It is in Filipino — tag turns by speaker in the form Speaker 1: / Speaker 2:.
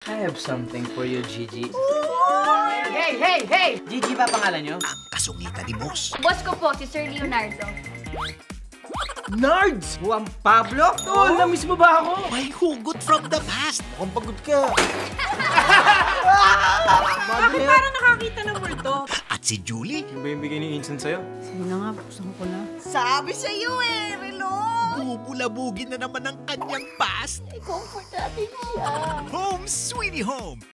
Speaker 1: I have something for you, Gigi. Hey! Gigi ba pangalan nyo?
Speaker 2: Ang kasungitan ni Boss.
Speaker 3: Boss ko po, si Sir Leonardo.
Speaker 1: Nards! Juan Pablo? Tol, na-miss mo ba ako?
Speaker 2: May hugot from the past.
Speaker 1: Mukhang pagod ka.
Speaker 4: Bakit parang nakakita ng multo?
Speaker 2: At si Julie,
Speaker 1: Yung ba yung bigay ni Insan sa'yo?
Speaker 4: Sige na nga, buksan ko na.
Speaker 5: Sabi sa iyo eh, Relo!
Speaker 2: bubulabugin na naman ang kanyang past.
Speaker 5: Comfort natin siya.
Speaker 2: Home Sweetie Home!